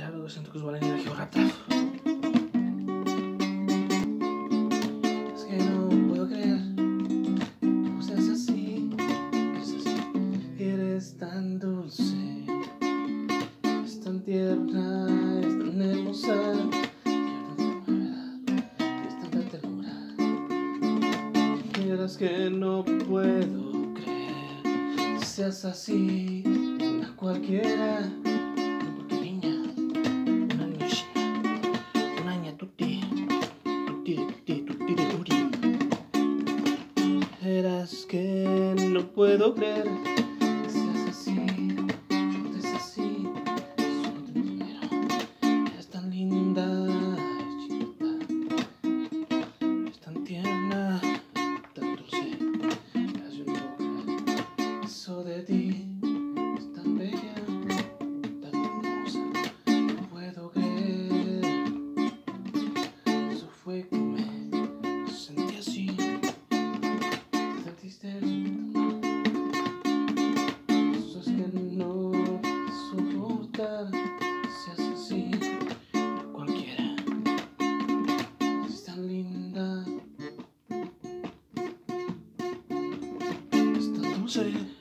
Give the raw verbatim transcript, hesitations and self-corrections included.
Claro, siento que os vale energía rápido. Es que no puedo creer. No seas así. Es así. Eres tan dulce. Es tan tierna. Es tan hermosa. Es tanta ternura. Quieras que no puedo creer. Seas así. Una cualquiera. Verás que no puedo creer que seas así, es así, solo te primero. Eres tan linda, chiquita, es tan tierna, tan dulce. Verás, yo no puedo creer eso de ti, es tan bella, tan hermosa. No puedo creer, eso fue que me sentí así. Cosas que no soportar. Seas así, cualquiera. Es tan linda, es tan dulce.